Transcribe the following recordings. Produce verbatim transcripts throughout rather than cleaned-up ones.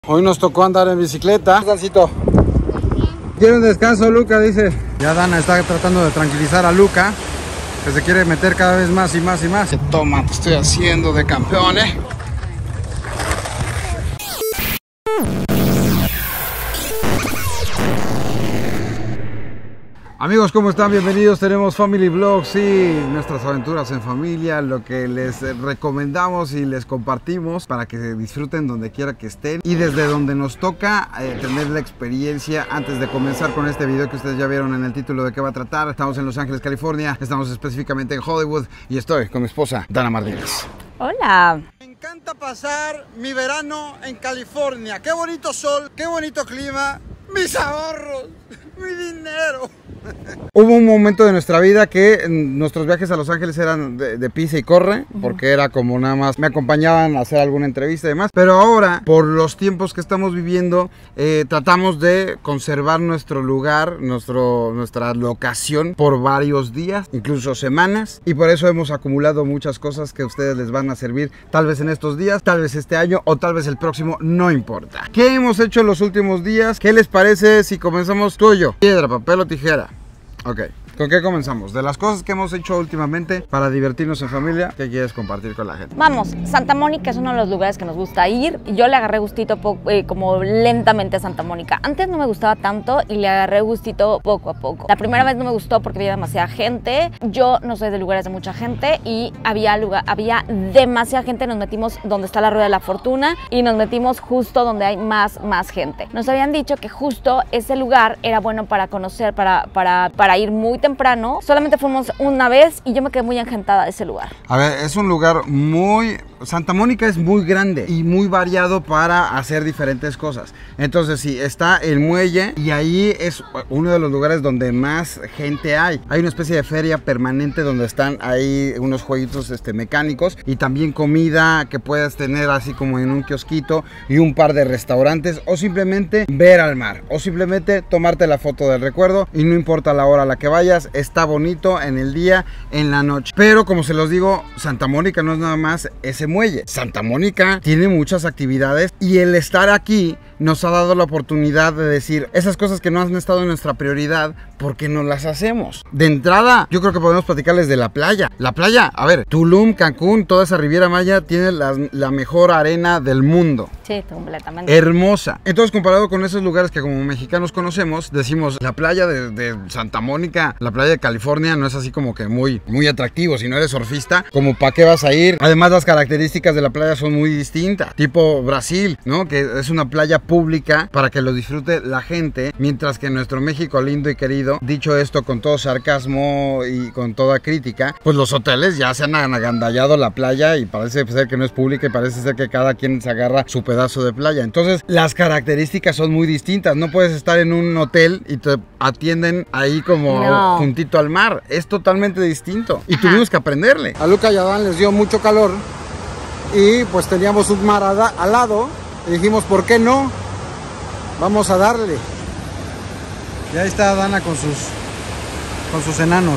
Hoy nos tocó andar en bicicleta. Dancito. ¿Quiere un descanso, Luca? Dice. Ya Dana está tratando de tranquilizar a Luca, que se quiere meter cada vez más y más y más. Toma, te estoy haciendo de campeón, ¿eh? Amigos, ¿cómo están? Bienvenidos. Tenemos Family Vlogs y nuestras aventuras en familia, lo que les recomendamos y les compartimos para que disfruten donde quiera que estén y desde donde nos toca eh, tener la experiencia. Antes de comenzar con este video que ustedes ya vieron en el título de qué va a tratar, estamos en Los Ángeles, California, estamos específicamente en Hollywood y estoy con mi esposa, Dana Martínez. Hola. Me encanta pasar mi verano en California. Qué bonito sol, qué bonito clima, mis ahorros, mi dinero. Hubo un momento de nuestra vida que nuestros viajes a Los Ángeles eran de, de pisa y corre, porque era como nada más me acompañaban a hacer alguna entrevista y demás, pero ahora por los tiempos que estamos viviendo eh, tratamos de conservar nuestro lugar, nuestro, nuestra locación por varios días, incluso semanas, y por eso hemos acumulado muchas cosas que a ustedes les van a servir tal vez en estos días, tal vez este año o tal vez el próximo, no importa. ¿Qué hemos hecho en los últimos días? ¿Qué les parece si comenzamos tú y yo? Piedra, papel o tijera. Ok, ¿con qué comenzamos? De las cosas que hemos hecho últimamente para divertirnos en familia, ¿qué quieres compartir con la gente? Vamos, Santa Mónica es uno de los lugares que nos gusta ir. Yo le agarré gustito eh, como lentamente a Santa Mónica. Antes no me gustaba tanto y le agarré gustito poco a poco. La primera vez no me gustó porque había demasiada gente. Yo no soy de lugares de mucha gente y había, lugar, había demasiada gente. Nos metimos donde está la Rueda de la Fortuna y nos metimos justo donde hay más, más gente. Nos habían dicho que justo ese lugar era bueno para conocer, para, para, para ir muy temprano. Solamente fuimos una vez y yo me quedé muy encantada de ese lugar. A ver, es un lugar muy... Santa Mónica es muy grande y muy variado para hacer diferentes cosas. Entonces sí, está el muelle y ahí es uno de los lugares donde más gente hay. Hay una especie de feria permanente donde están ahí unos jueguitos este, mecánicos y también comida que puedes tener así como en un kiosquito y un par de restaurantes, o simplemente ver al mar, o simplemente tomarte la foto del recuerdo, y no importa la hora a la que vayas, está bonito en el día, en la noche. Pero como se los digo, Santa Mónica no es nada más ese muelle. Santa Mónica tiene muchas actividades y el estar aquí nos ha dado la oportunidad de decir esas cosas que no han estado en nuestra prioridad, porque no las hacemos. De entrada, yo creo que podemos platicarles de la playa. La playa, a ver, Tulum, Cancún, toda esa Riviera Maya tiene la, la mejor arena del mundo. Sí, completamente. Hermosa. Entonces, comparado con esos lugares que como mexicanos conocemos, decimos la playa de, de Santa Mónica, la playa de California no es así como que muy, muy atractivo. Si no eres surfista, como para qué vas a ir. Además, las características de la playa son muy distintas. Tipo Brasil, ¿no? Que es una playa pública para que lo disfrute la gente, mientras que en nuestro México lindo y querido, dicho esto con todo sarcasmo y con toda crítica, pues los hoteles ya se han agandallado la playa y parece ser que no es pública y parece ser que cada quien se agarra su pedazo de playa. Entonces las características son muy distintas. No puedes estar en un hotel y te atienden ahí como no. juntito al mar. Es totalmente distinto y tuvimos que aprenderle. A Luca y a Dan les dio mucho calor y pues teníamos un mar al lado y dijimos, ¿por qué no? Vamos a darle. Y ahí está Dana con sus, con sus enanos.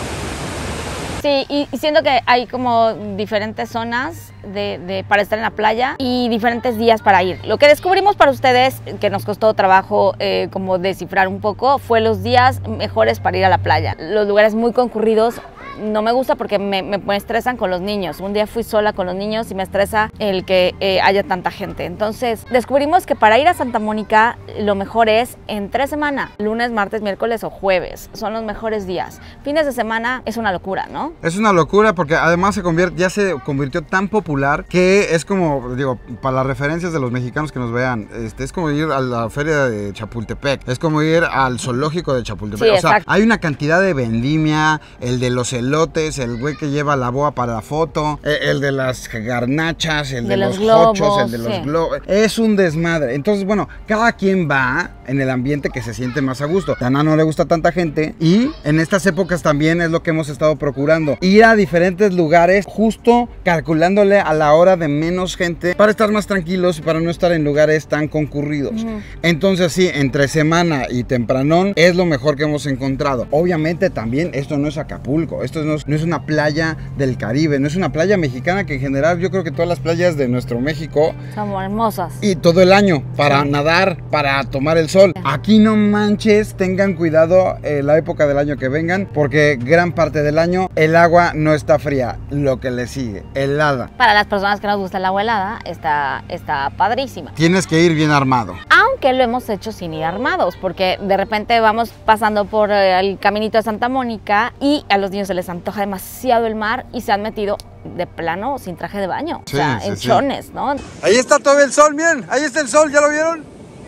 Sí, y, y siento que hay como diferentes zonas de, de, para estar en la playa y diferentes días para ir. Lo que descubrimos para ustedes, que nos costó trabajo eh, como descifrar un poco, fue los días mejores para ir a la playa. Los lugares muy concurridos no me gusta porque me, me, me estresan con los niños. Un día fui sola con los niños y me estresa el que eh, haya tanta gente. Entonces descubrimos que para ir a Santa Mónica lo mejor es entre semana, lunes, martes, miércoles o jueves. Son los mejores días. Fines de semana es una locura, ¿no? Es una locura porque además se convierte, ya se convirtió tan popular que es como, digo, para las referencias de los mexicanos que nos vean, este, es como ir a la feria de Chapultepec, es como ir al zoológico de Chapultepec. Sí, o sea, exacto. Hay una cantidad de vendimia, el de los elotes, el güey que lleva la boa para la foto, el de las garnachas, el de, de los, los globos, hochos, el de sí. los globos. Es un desmadre. Entonces, bueno, cada quien va en el ambiente que se siente más a gusto. A Dana no le gusta tanta gente y en estas épocas también es lo que hemos estado procurando. Ir a diferentes lugares justo calculándole a la hora de menos gente para estar más tranquilos y para no estar en lugares tan concurridos. Uh-huh. Entonces sí, entre semana y tempranón es lo mejor que hemos encontrado. Obviamente también esto no es Acapulco, esto esto no es, no es una playa del Caribe, no es una playa mexicana, que en general yo creo que todas las playas de nuestro México son hermosas. Y todo el año, para sí. nadar, para tomar el sol. Aquí no manches, tengan cuidado eh, la época del año que vengan, porque gran parte del año el agua no está fría, lo que le sigue, helada. Para las personas que nos gusta el agua helada, está, está padrísima. Tienes que ir bien armado. Aunque lo hemos hecho sin ir armados, porque de repente vamos pasando por el caminito de Santa Mónica y a los niños se les antoja demasiado el mar y se han metido de plano sin traje de baño, sí, o sea, sí, en sí. chones, ¿no? Ahí está todo el sol, miren, ahí está el sol, ¿ya lo vieron?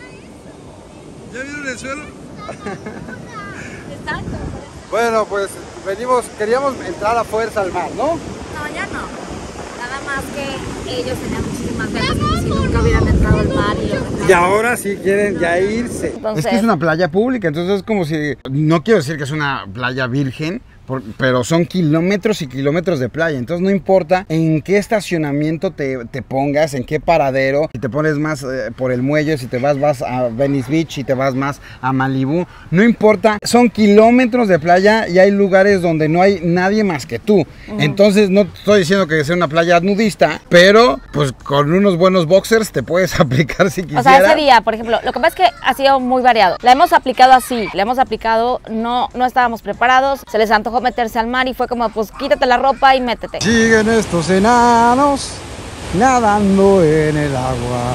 ¿Ya vieron el suelo? Exacto. Bueno, pues venimos, queríamos entrar a fuerza al mar, ¿no? No, ya no. Nada más que ellos tenían muchísimas ganas como si nunca hubieran entrado al mar y lo Y ahora sí quieren ya irse. Entonces, es que es una playa pública, entonces es como si, no quiero decir que es una playa virgen, por, pero son kilómetros y kilómetros de playa, entonces no importa en qué estacionamiento te, te pongas, en qué paradero, si te pones más eh, por el muelle, si te vas, vas a Venice Beach, si te vas más a Malibú, no importa, son kilómetros de playa y hay lugares donde no hay nadie más que tú. Uh-huh. Entonces no estoy diciendo que sea una playa nudista, pero pues con unos buenos boxers te puedes aplicar si quisieras. O sea, ese día, por ejemplo, lo que pasa es que ha sido muy variado. La hemos aplicado así, la hemos aplicado, no, no estábamos preparados, se les antojó meterse al mar y fue como, pues quítate la ropa y métete. Siguen estos enanos nadando en el agua.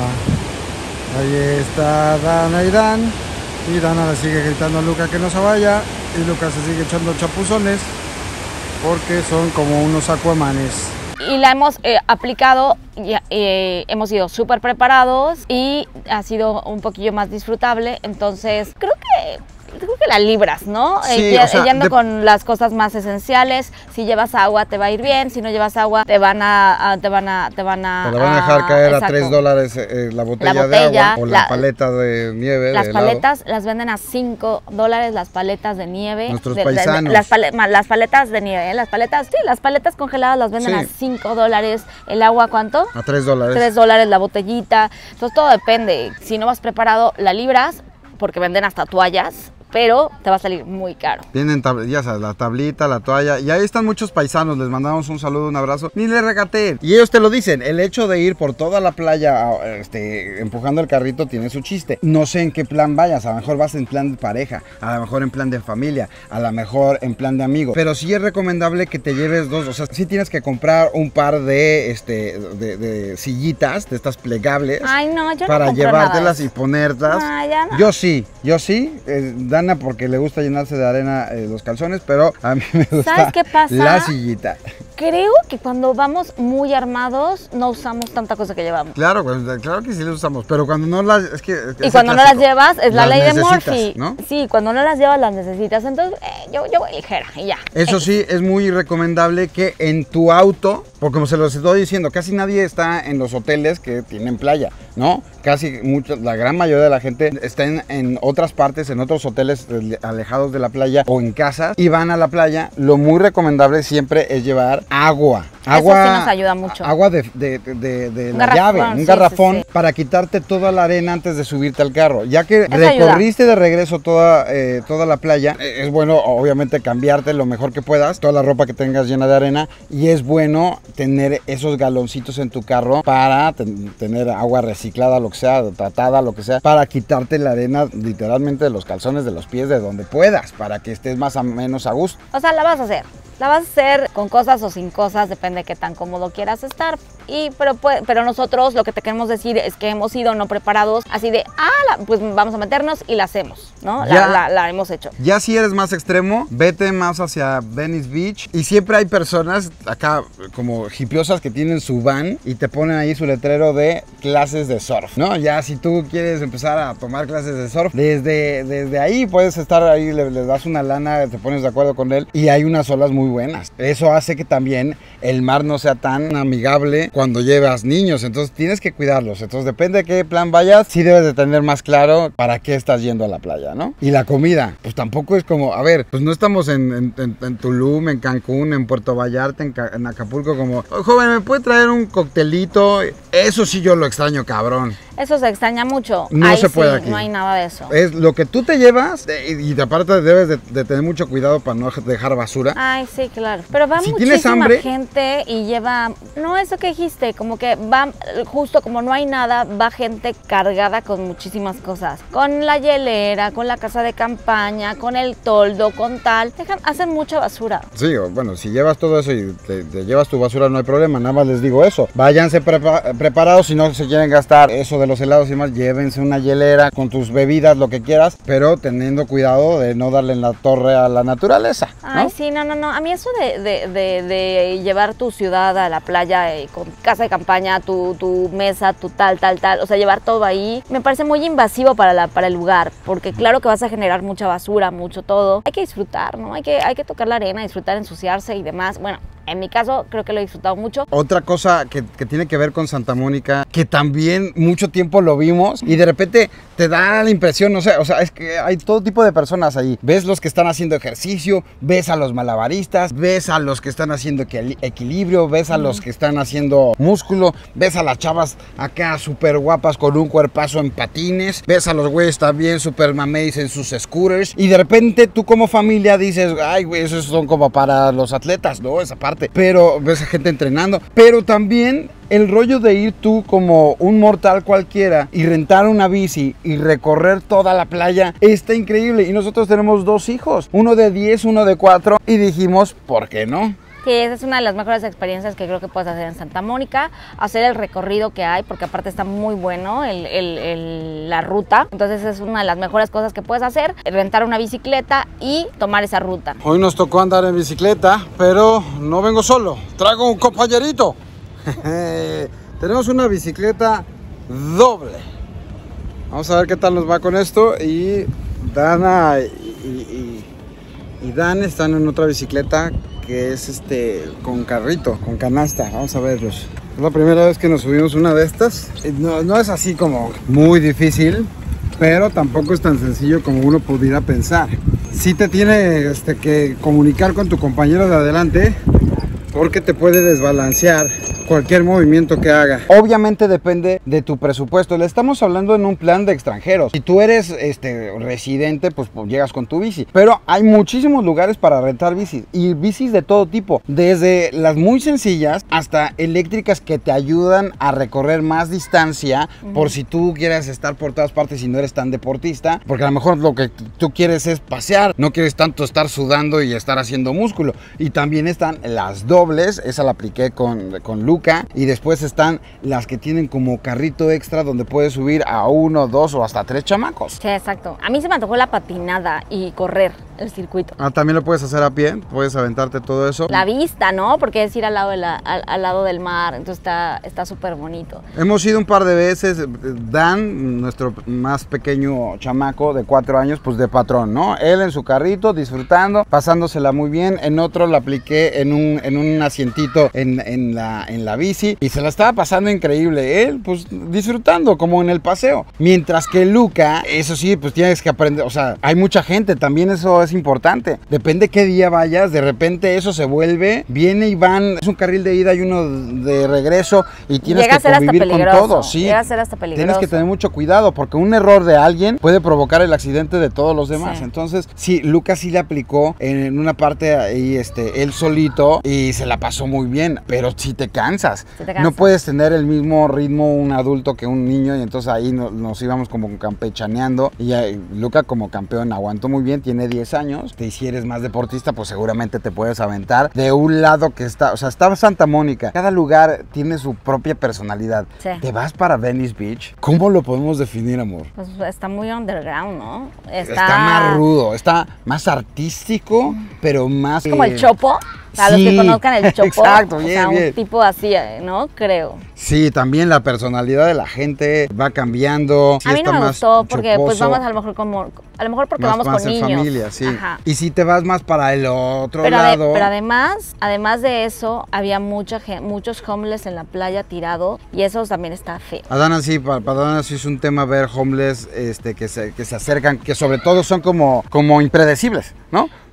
Ahí está Dana y Dan. Y Dana le sigue gritando a Luca que no se vaya. Y Luca se sigue echando chapuzones porque son como unos acuamanes. Y la hemos eh, aplicado, y, eh, hemos ido súper preparados y ha sido un poquillo más disfrutable. Entonces creo que... creo que la libras, ¿no? Sí, eh, o sea, yendo de... con las cosas más esenciales. Si llevas agua te va a ir bien, si no llevas agua te van a, a te van a te van a te la van a dejar caer exacto. a tres dólares eh, la, botella la botella de agua o la, la paleta de nieve. Las de paletas las venden a cinco dólares las paletas de nieve. Nuestros de, paisanos. De, de, las, pale, las paletas de nieve, ¿eh? las paletas, sí, las paletas congeladas las venden sí. a cinco dólares. El agua, ¿cuánto? A tres dólares. tres dólares la botellita. Entonces todo depende. Si no vas preparado, la libras, porque venden hasta toallas. Pero te va a salir muy caro. Tienen, ya sabes, la tablita, la toalla. Y ahí están muchos paisanos. Les mandamos un saludo, un abrazo. Ni le regateen. Y ellos te lo dicen. El hecho de ir por toda la playa este, empujando el carrito tiene su chiste. No sé en qué plan vayas. A lo mejor vas en plan de pareja. A lo mejor en plan de familia. A lo mejor en plan de amigos. Pero sí es recomendable que te lleves dos. O sea, sí tienes que comprar un par de, este, de, de sillitas, de estas plegables. Ay, no, yo no para compro llevártelas nada. y ponerlas. Ah, ya no. Yo sí, yo sí. Eh, Dan porque le gusta llenarse de arena eh, los calzones, pero a mí me gusta ¿Sabes qué pasa? la sillita. Creo que cuando vamos muy armados no usamos tanta cosa que llevamos. Claro, pues, claro que sí las usamos, pero cuando no las... Es que, es y cuando clásico, no las llevas, es la ley de Murphy. ¿No? Sí, cuando no las llevas las necesitas, entonces eh, yo, yo voy ligera y ya. Eso sí, es muy recomendable que en tu auto, porque como se los estoy diciendo, casi nadie está en los hoteles que tienen playa, ¿no? Casi mucho, la gran mayoría de la gente está en, en otras partes, en otros hoteles alejados de la playa o en casas y van a la playa. Lo muy recomendable siempre es llevar agua. Agua, Eso sí nos ayuda mucho. Agua de, de, de, de la garrafón, llave, un sí, garrafón sí, sí. para quitarte toda la arena antes de subirte al carro. Ya que Eso recorriste ayuda. de regreso toda, eh, toda la playa, eh, es bueno obviamente cambiarte lo mejor que puedas, toda la ropa que tengas llena de arena, y es bueno tener esos galoncitos en tu carro para ten, tener agua reciclada, lo que sea, tratada, lo que sea, para quitarte la arena literalmente de los calzones, de los pies, de donde puedas, para que estés más o menos a gusto. O sea, la vas a hacer. La vas a hacer con cosas o sin cosas, depende de qué tan cómodo quieras estar. Y, pero, pero nosotros lo que te queremos decir es que hemos ido no preparados, así de, ah, la, pues vamos a meternos y la hacemos, ¿no? Ya, la, la, la hemos hecho. Ya si eres más extremo, vete más hacia Venice Beach. Y siempre hay personas acá como hipiosas que tienen su van y te ponen ahí su letrero de clases de surf, ¿no? Ya si tú quieres empezar a tomar clases de surf, desde, desde ahí puedes estar ahí, le, le das una lana, te pones de acuerdo con él y hay unas olas muy buenas. Eso hace que también el mar no sea tan amigable cuando llevas niños, entonces tienes que cuidarlos. Entonces depende de qué plan vayas, sí debes de tener más claro para qué estás yendo a la playa, ¿no? Y la comida, pues tampoco es como, a ver, pues no estamos en, en, en, en Tulum, en Cancún, en Puerto Vallarta, en, en Acapulco como, oh, joven, ¿me puede traer un coctelito? Eso sí yo lo extraño, cabrón. Eso se extraña mucho. No Ahí se puede sí, aquí. no hay nada de eso. Es lo que tú te llevas y, y aparte debes de, de tener mucho cuidado para no dejar basura. Ay, sí, claro. Pero va Si muchísima tienes hambre, gente y lleva, no eso que dijiste, como que va, justo como no hay nada, va gente cargada con muchísimas cosas. Con la hielera, con la casa de campaña, con el toldo, con tal. Dejan, hacen mucha basura. Sí, bueno, si llevas todo eso y te, te llevas tu basura no hay problema, nada más les digo eso. Váyanse prepa preparados, si no se quieren gastar eso de los helados y más, llévense una hielera con tus bebidas, lo que quieras, pero teniendo cuidado de no darle en la torre a la naturaleza, ¿no? Ay, sí, no, no, no. A mí eso de, de, de, de llevar tu ciudad a la playa eh, con casa de campaña, tu, tu mesa, tu tal, tal, tal, o sea, llevar todo ahí, me parece muy invasivo para, la, para el lugar, porque claro que vas a generar mucha basura, mucho todo. Hay que disfrutar, ¿no? Hay que, hay que tocar la arena, disfrutar, ensuciarse y demás. Bueno, en mi caso creo que lo he disfrutado mucho. Otra cosa que, que tiene que ver con Santa Mónica, que también mucho tiempo lo vimos y de repente te da la impresión, no sé, o sea, es que hay todo tipo de personas ahí. Ves los que están haciendo ejercicio, ves a los malabaristas, ves a los que están haciendo equilibrio, ves a los que están haciendo músculo, ves a las chavas acá súper guapas con un cuerpazo en patines, ves a los güeyes también súper mameis en sus scooters y de repente tú como familia dices, ay güey, esos son como para los atletas, ¿no? Esa parte. Pero ves a gente entrenando, pero también el rollo de ir tú como un mortal cualquiera y rentar una bici y recorrer toda la playa está increíble. Y nosotros tenemos dos hijos, uno de diez, uno de cuatro, y dijimos, ¿por qué no? Sí, esa es una de las mejores experiencias que creo que puedes hacer en Santa Mónica, hacer el recorrido que hay, porque aparte está muy bueno el, el, el, la ruta, entonces es una de las mejores cosas que puedes hacer, rentar una bicicleta y tomar esa ruta. Hoy nos tocó andar en bicicleta, pero no vengo solo, traigo un compañerito. Tenemos una bicicleta doble. Vamos a ver qué tal nos va con esto. Y Dana y, y, y Dan están en otra bicicleta que es este con carrito, con canasta. Vamos a verlos. Es la primera vez que nos subimos una de estas. No, no es así como muy difícil, pero tampoco es tan sencillo como uno pudiera pensar. Sí te tiene este, que comunicar con tu compañero de adelante, porque te puede desbalancear cualquier movimiento que haga. Obviamente depende de tu presupuesto. Le estamos hablando en un plan de extranjeros. Si tú eres este residente, pues, pues llegas con tu bici. Pero hay muchísimos lugares para rentar bicis. Y bicis de todo tipo. Desde las muy sencillas hasta eléctricas que te ayudan a recorrer más distancia. Uh-huh. Por si tú quieres estar por todas partes y no eres tan deportista. Porque a lo mejor lo que tú quieres es pasear. No quieres tanto estar sudando y estar haciendo músculo. Y también están las dobles. Esa la apliqué con, con Luca. Y después están las que tienen como carrito extra donde puedes subir a uno, dos o hasta tres chamacos. Sí, exacto. A mí se me antojó la patinada y correr el circuito. Ah, también lo puedes hacer a pie, puedes aventarte todo eso. La vista, ¿no? Porque es ir al lado, de la, al, al lado del mar, entonces está está súper bonito. Hemos ido un par de veces. Dan, nuestro más pequeño chamaco de cuatro años, pues de patrón, ¿no? Él en su carrito, disfrutando, pasándosela muy bien. En otro la apliqué en un, en un asientito en, en, la, en la bici y se la estaba pasando increíble. Él, pues disfrutando como en el paseo. Mientras que Luca, eso sí, pues tienes que aprender, o sea, hay mucha gente, también eso es importante. Depende qué día vayas, de repente eso se vuelve, viene y van, es un carril de ida y uno de regreso y tienes Llega que convivir con todo. Sí, llega a ser hasta peligroso. Tienes que tener mucho cuidado porque un error de alguien puede provocar el accidente de todos los demás. Sí. Entonces, sí, Lucas sí le aplicó en una parte ahí, este, él solito y se la pasó muy bien, pero sí te cansas. Sí te cansas. No puedes tener el mismo ritmo un adulto que un niño y entonces ahí nos, nos íbamos como campechaneando y eh, Luca como campeón aguantó muy bien, tiene diez años. Y si eres más deportista, pues seguramente te puedes aventar de un lado que está, o sea, está Santa Mónica. Cada lugar tiene su propia personalidad. Sí. Te vas para Venice Beach. ¿Cómo lo podemos definir, amor? Pues está muy underground, ¿no? Está, está más rudo, está más artístico, mm. pero más... Es como eh... el Chopo. A sí, los que conozcan el Chopo, exacto, bien, o sea, bien. Un tipo así, ¿no? Creo. Sí, también la personalidad de la gente va cambiando. Sí, a mí no me más gustó porque choposo, pues vamos a lo mejor como, a lo mejor porque más, vamos más con en niños. familia, sí. Ajá. Y si te vas más para el otro pero lado. De, pero además, además de eso, había mucha muchos homeless en la playa tirado y eso también está feo. Adana sí, para, para Adana sí es un tema ver homeless este, que, se, que se acercan, que sobre todo son como, como impredecibles, ¿no?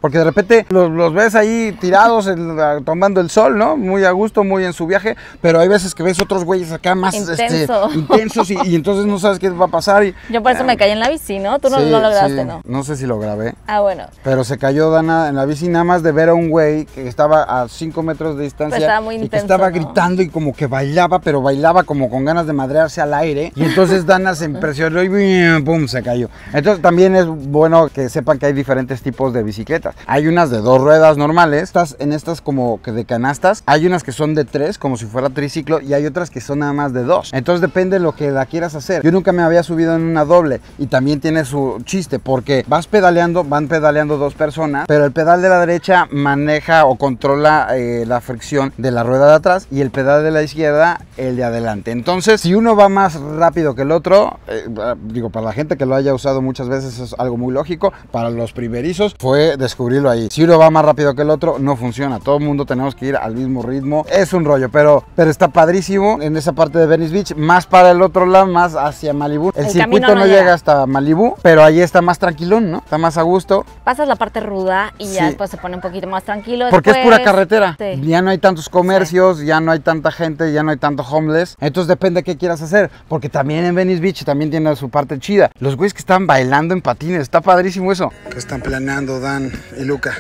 porque de repente los, los ves ahí tirados en, tomando el sol, ¿no? Muy a gusto, muy en su viaje, pero hay veces que ves otros güeyes acá más Intenso. este, intensos y, y entonces no sabes qué va a pasar. Y, Yo por eso eh, me caí en la bici, ¿no? Tú no, sí, no lo grabaste, sí. ¿no? No sé si lo grabé. Ah, bueno. Pero se cayó Dana en la bici nada más de ver a un güey que estaba a cinco metros de distancia Pues estaba muy y que intenso, estaba ¿no? gritando y como que bailaba, pero bailaba como con ganas de madrearse al aire. Y entonces Dana se impresionó y ¡pum! Se cayó. Entonces también es bueno que sepan que hay diferentes tipos de bicicletas. Hay unas de dos ruedas normales, estas, en estas como que de canastas. Hay unas que son de tres, como si fuera triciclo, y hay otras que son nada más de dos. Entonces depende de lo que la quieras hacer. Yo nunca me había subido en una doble y también tiene su chiste porque vas pedaleando, van pedaleando dos personas, pero el pedal de la derecha maneja o controla eh, la fricción de la rueda de atrás y el pedal de la izquierda el de adelante. Entonces, si uno va más rápido que el otro, eh, digo, para la gente que lo haya usado muchas veces es algo muy lógico, para los primerizos fue descubrirlo ahí. Si uno va más rápido que el otro, no funciona. Todo el mundo tenemos que ir al mismo ritmo. Es un rollo, pero, pero está padrísimo en esa parte de Venice Beach, más para el otro lado, más hacia Malibú. El, el circuito no, no llega. llega hasta Malibú, pero ahí está más tranquilón, ¿no? Está más a gusto. Pasas la parte ruda y sí. ya después se pone un poquito más tranquilo. Porque después... es pura carretera. Sí. Ya no hay tantos comercios, sí. ya no hay tanta gente, ya no hay tanto homeless. Entonces depende de qué quieras hacer. Porque también en Venice Beach también tiene su parte chida. Los güeyes que están bailando en patines, está padrísimo eso. Que están planeando Dan y Luca.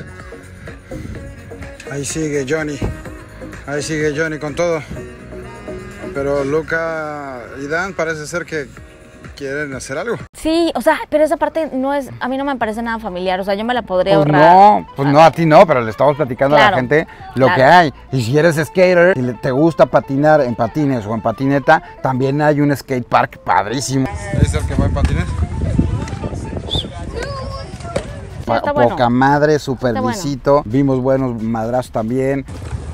Ahí sigue Johnny. Ahí sigue Johnny con todo. Pero Luca y Dan parece ser que quieren hacer algo. Sí, o sea, pero esa parte no es, a mí no me parece nada familiar, o sea, yo me la podría pues ahorrar. No, pues no, a ti no, pero le estamos platicando claro, a la gente lo claro. que hay. Y si eres skater y te gusta patinar en patines o en patineta, también hay un skate park padrísimo. ¿Es el que va en patines? Sí, está poca bueno. madre, super está visito, bueno. Vimos buenos madrazos también.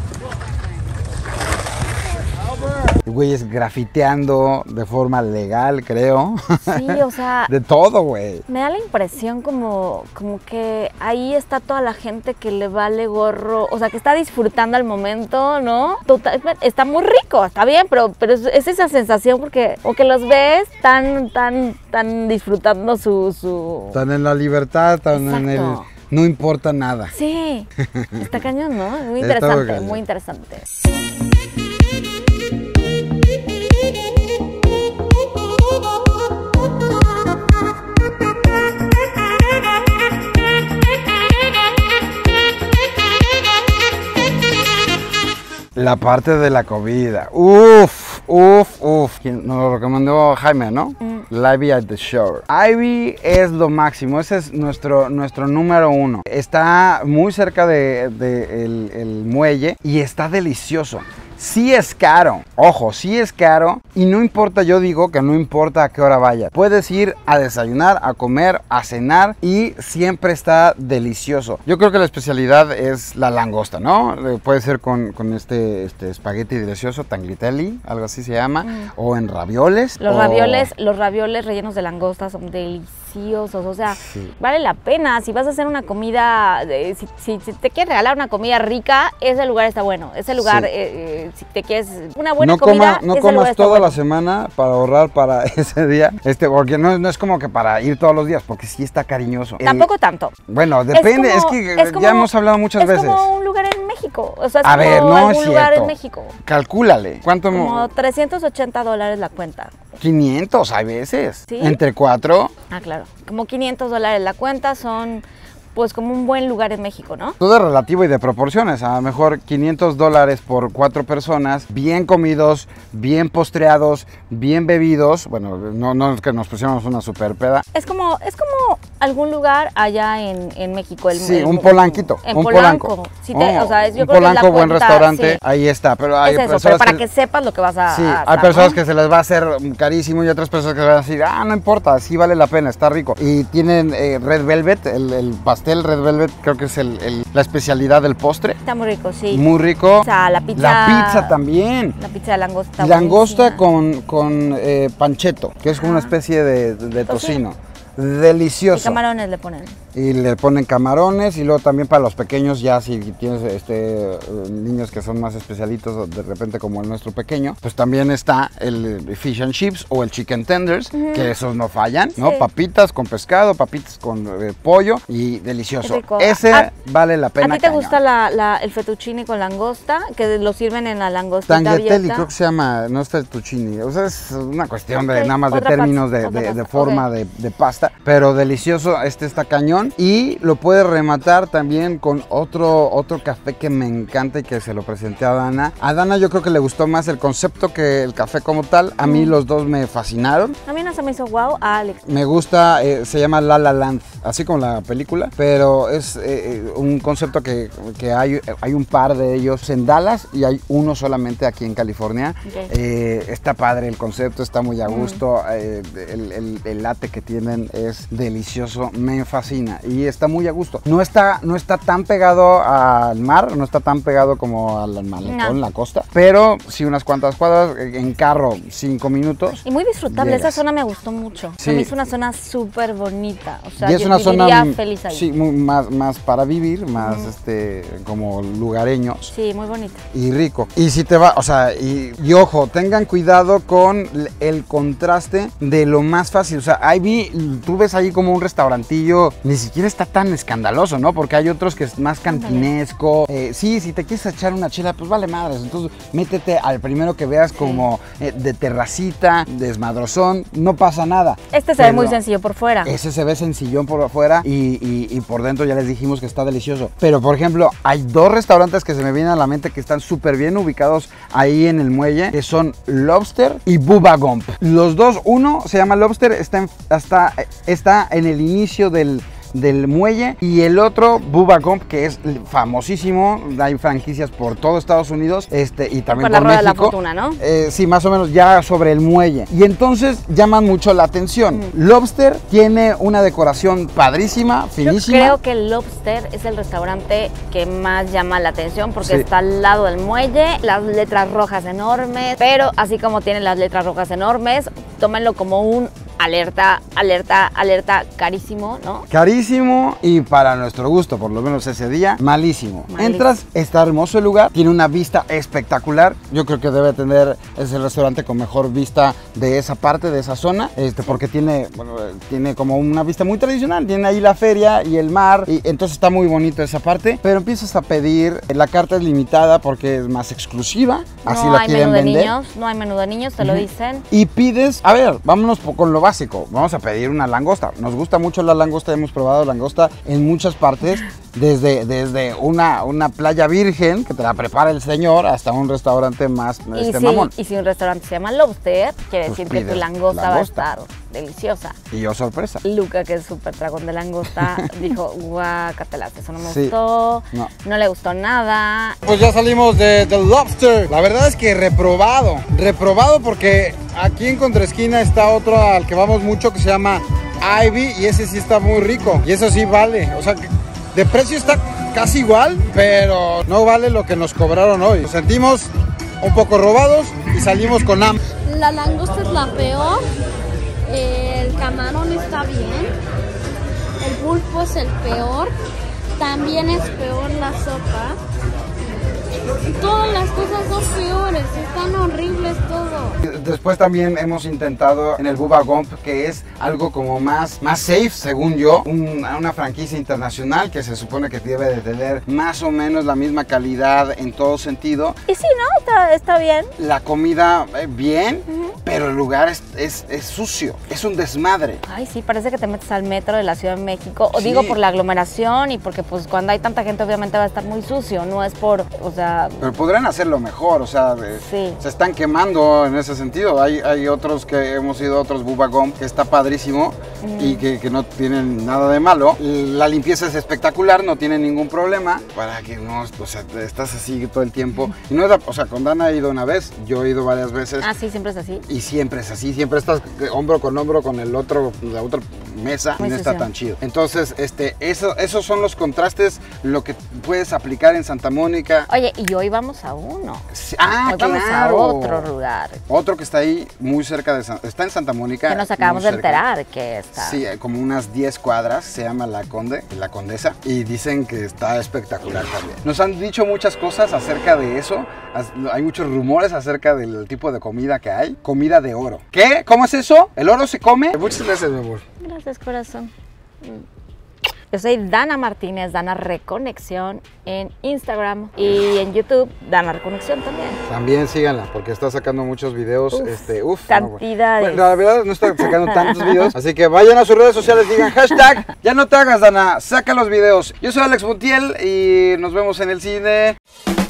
Güeyes grafiteando de forma legal, creo. Sí, o sea... de todo, güey. Me da la impresión como, como que ahí está toda la gente que le vale gorro, o sea, que está disfrutando al momento, ¿no? Total, está muy rico, está bien, pero, pero es, es esa sensación porque o que los ves tan, tan, tan disfrutando su... su... Tan en la libertad, tan Exacto. en el... No importa nada. Sí, está cañón, ¿no? Muy interesante, muy interesante. La parte de la comida, uff, uff, uff. Nos lo recomendó Jaime, ¿no? Mm. Ivy at the Shore. Ivy es lo máximo, ese es nuestro, nuestro número uno. Está muy cerca de, de el, el muelle y está delicioso. Sí es caro, ojo, sí es caro y no importa, yo digo que no importa a qué hora vayas. Puedes ir a desayunar, a comer, a cenar y siempre está delicioso. Yo creo que la especialidad es la langosta, ¿no? Puede ser con, con este, este espagueti delicioso, tanglitelli, algo así se llama, mm. o en ravioles. Los o... ravioles, los ravioles rellenos de langosta son deliciosos, o sea, sí. vale la pena. Si vas a hacer una comida, eh, si, si, si te quieres regalar una comida rica, ese lugar está bueno, ese lugar... Sí. Eh, si te quieres una buena no comida, coma, no comas toda bueno. la semana para ahorrar para ese día, este, porque no, no es como que para ir todos los días, porque sí está cariñoso. Tampoco El, tanto. Bueno, depende, es, como, es que es como, ya hemos hablado muchas es veces. Es como un lugar en México, o sea, es a como ver, no algún es lugar cierto. en México. Calcúlale, ¿cuánto? Como trescientos ochenta dólares la cuenta. quinientos hay veces, ¿sí? Entre cuatro. Ah, claro, como quinientos dólares la cuenta son... pues como un buen lugar en México, ¿no? Todo es relativo y de proporciones, a lo mejor quinientos dólares por cuatro personas, bien comidos, bien postreados, bien bebidos, bueno, no, no es que nos pusiéramos una super peda. Es como, es como algún lugar allá en, en México. El, sí, el, un polanquito, en un Polanco. polanco. Si te, oh, o sea, yo un creo polanco, que la buen cuenta, restaurante, sí. ahí está, pero hay es eso, personas pero para que, que sepas lo que vas a sí, a hay personas ¿no? que se les va a hacer carísimo y otras personas que van a decir, ah, no importa, sí vale la pena, está rico. Y tienen eh, Red Velvet, el, el pastel Red Velvet, creo que es el, el, la especialidad del postre. Está muy rico, sí. Muy rico. O sea, la pizza. La pizza también. La pizza de langosta. Langosta buenísima. con, con eh, panchetto, que es como una especie de, de, de tocino. delicioso. Y camarones le ponen. Y le ponen camarones y luego también para los pequeños, ya si tienes este, niños que son más especialitos de repente como el nuestro pequeño, pues también está el fish and chips o el chicken tenders, uh-huh. que esos no fallan, ¿no? Sí. Papitas con pescado, papitas con eh, pollo y delicioso. Ese a, vale la pena. ¿A ti te cañón. gusta la, la, el fettuccine con langosta? Que lo sirven en la langostita Tagliatelle, abierta. creo que se llama, no es fettuccine, o sea, es una cuestión de okay. nada más de términos de, de, de forma okay. de, de pasta, pero delicioso, este está cañón. Y lo puedes rematar también con otro, otro café que me encanta y que se lo presenté a Dana. A Dana yo creo que le gustó más el concepto que el café como tal. A mí mm. los dos me fascinaron. A mí no se me hizo wow, a Alex. Me gusta, eh, se llama La La Land, así como la película, pero es eh, un concepto que, que hay, hay un par de ellos en Dallas y hay uno solamente aquí en California. Okay. Eh, está padre el concepto, está muy a gusto. Mm. Eh, el, el, el latte que tienen es delicioso, me fascina. Y está muy a gusto. No está, no está tan pegado al mar, no está tan pegado como al malecón, no. la costa, pero sí unas cuantas cuadras, en carro, cinco minutos. Y muy disfrutable, llegas. Esa zona me gustó mucho. Sí. Se me hizo una zona súper bonita, o sea, y es yo una zona feliz ahí. Sí, muy, más, más para vivir, más mm. este, como lugareños. Sí, muy bonito. Y rico. Y si te va, o sea, y, y ojo, tengan cuidado con el contraste de lo más fácil, o sea, ahí vi, tú ves ahí como un restaurantillo, ni siquiera está tan escandaloso, ¿no? Porque hay otros que es más cantinesco. Eh, sí, si te quieres echar una chela, pues vale madres. Entonces, métete al primero que veas como eh, de terracita, desmadrozón, no pasa nada. Este se Pero ve muy sencillo por fuera. Ese se ve sencillón por afuera y, y, y por dentro ya les dijimos que está delicioso. Pero, por ejemplo, hay dos restaurantes que se me vienen a la mente que están súper bien ubicados ahí en el muelle, que son Lobster y Bubba Gump. Los dos, uno se llama Lobster, está en, está, está en el inicio del... del muelle, y el otro Bubba Gump, que es famosísimo, hay franquicias por todo Estados Unidos, este, y también por, por México. La fortuna, ¿no? Eh, sí, más o menos ya sobre el muelle, y entonces llaman mucho la atención. Mm. Lobster tiene una decoración padrísima, finísima. Yo creo que el Lobster es el restaurante que más llama la atención porque sí. está al lado del muelle, las letras rojas enormes, pero así como tiene las letras rojas enormes, tómenlo como un alerta, alerta, alerta, carísimo, ¿no? Carísimo y para nuestro gusto, por lo menos ese día, malísimo. malísimo. Entras, está hermoso el lugar, tiene una vista espectacular. Yo creo que debe tener, es el restaurante con mejor vista de esa parte, de esa zona, este, porque tiene, bueno, tiene como una vista muy tradicional. Tiene ahí la feria y el mar, y entonces está muy bonito esa parte. Pero empiezas a pedir, la carta es limitada porque es más exclusiva, así no la quieren vender. No hay menú de niños, no hay menú de niños, te uh-huh. lo dicen. Y pides, a ver, vámonos con lo básico, vamos a pedir una langosta. Nos gusta mucho la langosta, hemos probado langosta en muchas partes, desde, desde una, una playa virgen que te la prepara el señor hasta un restaurante más y este si, mamón. Y si un restaurante se llama Lobster, quiere pues decir que tu langosta, langosta va a estar deliciosa. Y yo sorpresa. Luca, que es súper dragón de langosta, dijo, guácatelas, eso no me sí. gustó, no. no le gustó nada. Pues ya salimos de, de Lobster. La verdad es que reprobado, reprobado porque aquí en Contraesquina está otro al que vamos mucho que se llama Ivy, y ese sí está muy rico y eso sí vale, o sea, de precio está casi igual, pero no vale lo que nos cobraron hoy. Nos sentimos un poco robados y salimos con hambre. La langosta es la peor, el camarón está bien, el pulpo es el peor, también es peor la sopa. Todas las cosas son peores, están horribles todo. Después también hemos intentado en el Bubba Gump, que es algo como más, más safe, según yo, un, una franquicia internacional que se supone que debe de tener más o menos la misma calidad en todo sentido. Y sí, ¿no? Está, está bien. La comida, eh, bien, uh-huh. pero el lugar es, es, es sucio, es un desmadre. Ay, sí, parece que te metes al metro de la Ciudad de México, o sí. digo por la aglomeración y porque pues cuando hay tanta gente obviamente va a estar muy sucio, no es por, o sea... Pero podrían hacerlo mejor, o sea, sí. se están quemando en ese sentido. Hay, hay otros que hemos ido a otros Bubba Gump que está padrísimo mm. y que, que no tienen nada de malo. La limpieza es espectacular, no tiene ningún problema. Para que no, o sea, estás así todo el tiempo. Y no es la, o sea, con Dana he ido una vez, yo he ido varias veces. Ah, sí, siempre es así. Y siempre es así, siempre estás hombro con hombro con el otro, la otra mesa Muy y no está sucio. tan chido. Entonces, este, eso, esos son los contrastes, lo que puedes aplicar en Santa Mónica. Oye, y hoy vamos a uno. Sí, ah, Hoy vamos a claro. otro lugar. Otro que está ahí muy cerca de San, está en Santa Mónica. Que nos acabamos muy de cerca. enterar que está. Sí, como unas diez cuadras, se llama La Conde, La Condesa, y dicen que está espectacular también. Nos han dicho muchas cosas acerca de eso, hay muchos rumores acerca del tipo de comida que hay, comida de oro. ¿Qué? ¿Cómo es eso? ¿El oro se come? Muchas gracias, mi amor. Gracias, corazón. Yo soy Dana Martínez, Dana Reconexión en Instagram y en YouTube, Dana Reconexión también. También síganla, porque está sacando muchos videos. Uf, este, uf, cantidades. No, bueno, la verdad no está sacando tantos videos, así que vayan a sus redes sociales, digan hashtag, ya no te hagas, Dana, saca los videos. Yo soy Alex Montiel y nos vemos en el cine.